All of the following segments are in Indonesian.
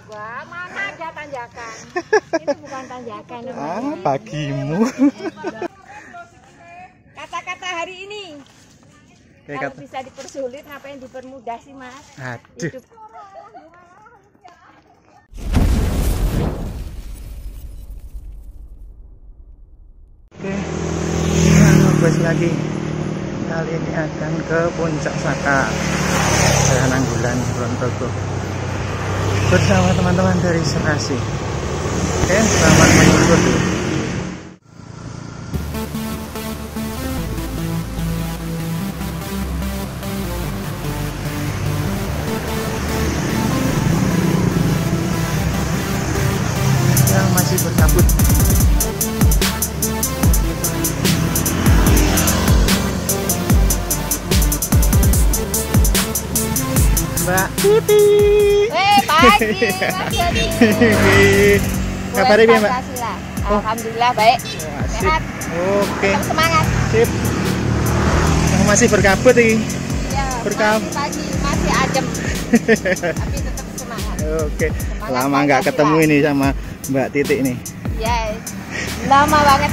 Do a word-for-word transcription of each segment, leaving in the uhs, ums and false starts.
Wah, mana ada tanjakan? Ini bukan tanjakan. Ah, bagimu. Kata-kata hari ini. Oke, Kalau kata. bisa dipersulit, ngapain dipermudah sih, Mas? Aduh. Hidup. Oke, nah, balik lagi. Kali ini akan ke Puncak Saka, Nanggulan, Brontogo, bersama teman-teman dari Serasi. Oke, selamat mengikuti. Yang masih berkabut. Mbak Titi. Eh, pagi, pagi hari. Kabarnya piye, Mbak? Alhamdulillah baik. Wah, sip. Sehat. Oke. Tetap semangat. Sip. Yang masih berkabut ini. Ya, Berkabut. masih pagi, masih adem. Tapi tetap semangat. Oke. Semangat Lama nggak Pancasila. ketemu ini sama Mbak Titik nih. Yes. Lama banget.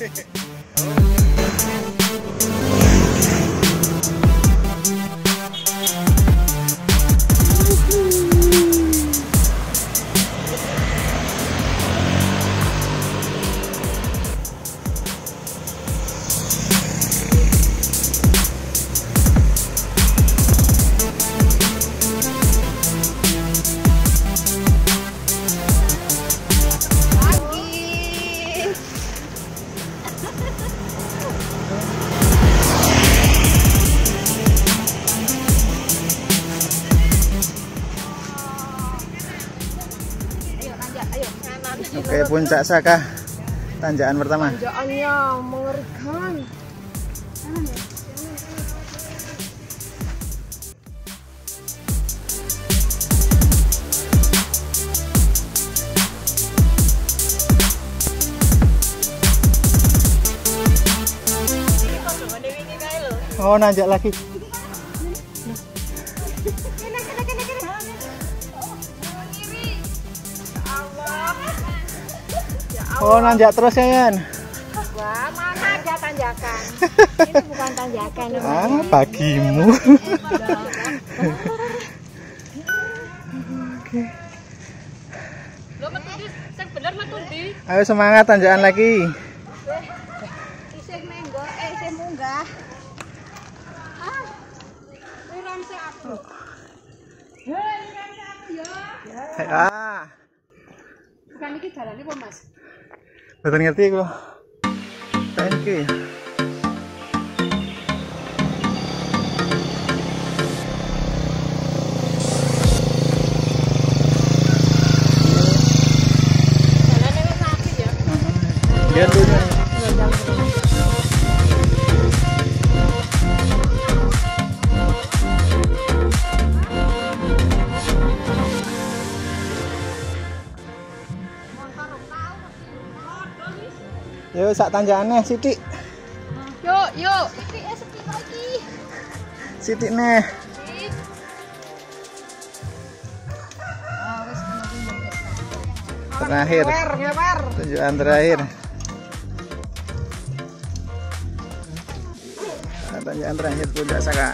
Oke, Puncak Saka, tanjakan pertama. Tanjakannya mengerikan. Oh, nanjak lagi. Oh, nanjak terus ya, Yan. Wah, mana ada tanjakan? Ini bukan tanjakan. Ah, bagimu. Oke. Ayo semangat, tanjakan lagi. Isih menggo, eh isih munggah. Ah. Wiran sing aku. Hei, wiran sing aku ya. Ah. Bukan iki dalane apa, Mas? Betul ngerti kok. Thank you. Dalane wis apik ya. Lihat dulu. Yo sak tanjakane sithik. Yuk, yuk. Sithik eh sithik lagi. Sithik neh. Terakhir. Tujuan terakhir. Nah, tanjakan terakhir Puncak Saka.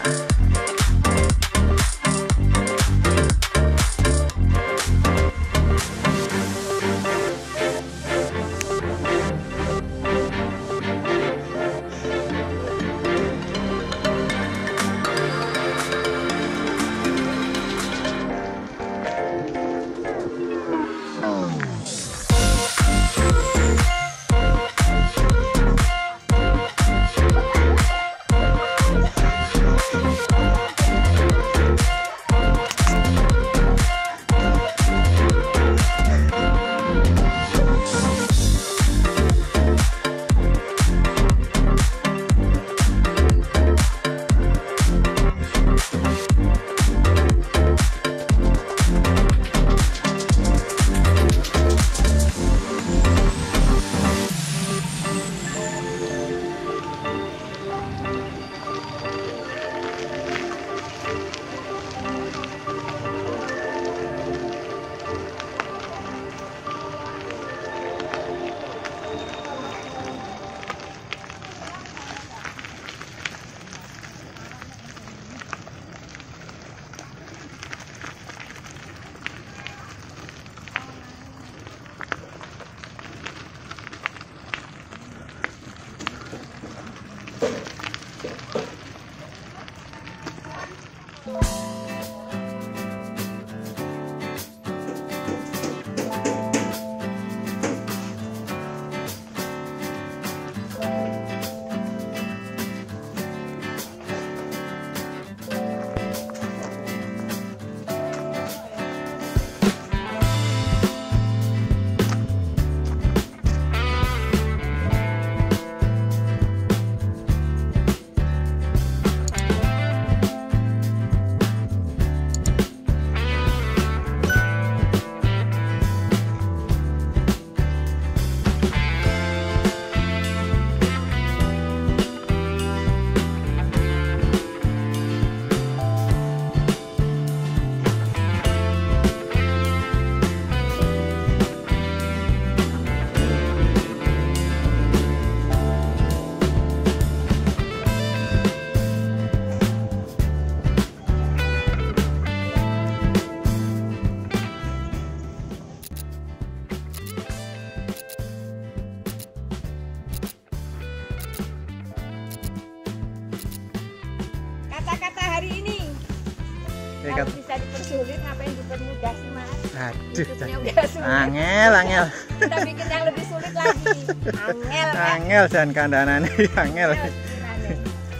sulit, ngapain dipermudah sih Mas? Aduh, Hidupnya udah sulit. angel, angel. Kita bikin yang lebih sulit lagi. Angel kan? Angel dan kandanane angel. Angel pikirannya.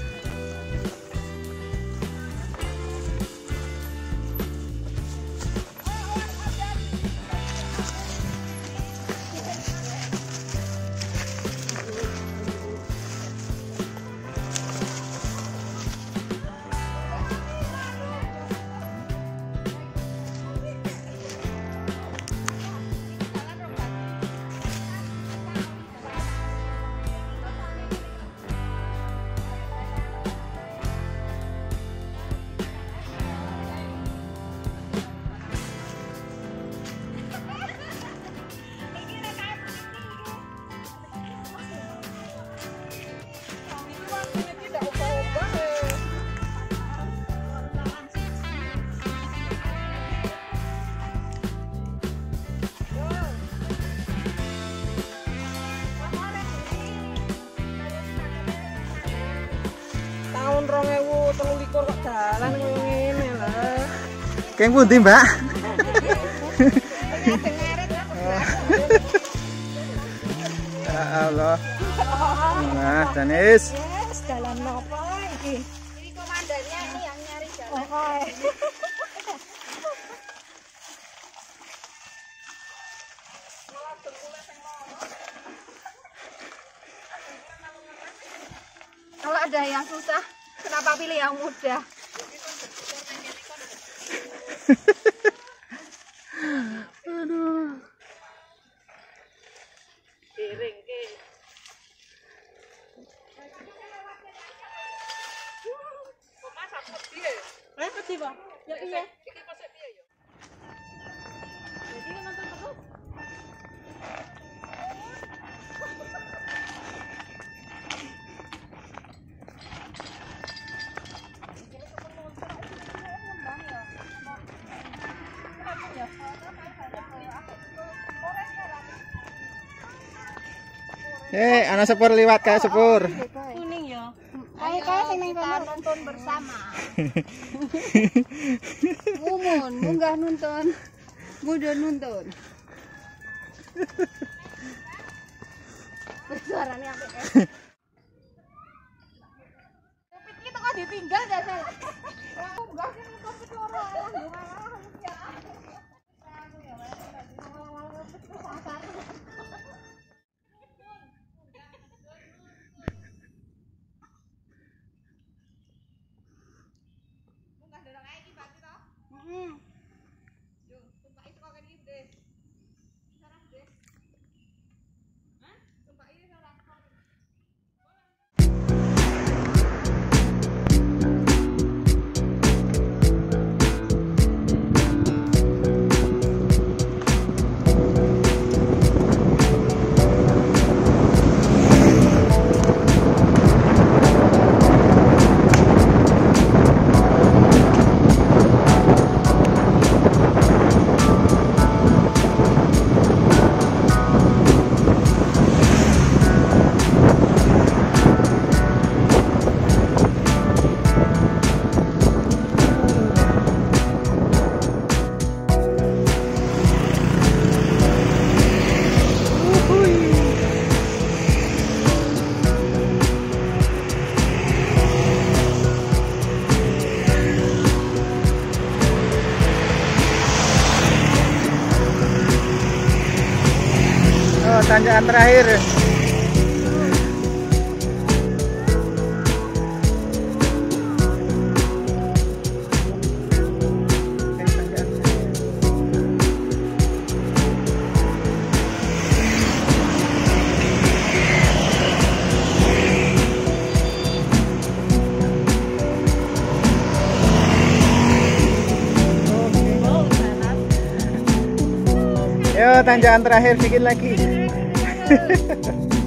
Tahun rong ewu telu likur kok dalan koyo ngene lah. Keng pundi, Mbak? Ya Allah. Nah, Danis. Yes, jalan nopo iki? Ini komandannya, ini yang nyari jalan. Oh, kalau ada yang susah, kenapa pilih yang mudah? Aduh. Piring ki. Kok masak piye? Eh, piye, Pak? Ya iya. Iki masak piye ya? Jadi nonton terus. Eh, ana sepur liwat kae sepur. Kuning ya. Ayo kita nonton bersama. Mumun, munggah nonton. Mudah nonton. Suaranya apa ya? Kopit kita kok ditinggal dah saya. Aku enggak sih kopit ora lah. Tanjakan terakhir. Yo, tanjakan terakhir sedikit lagi.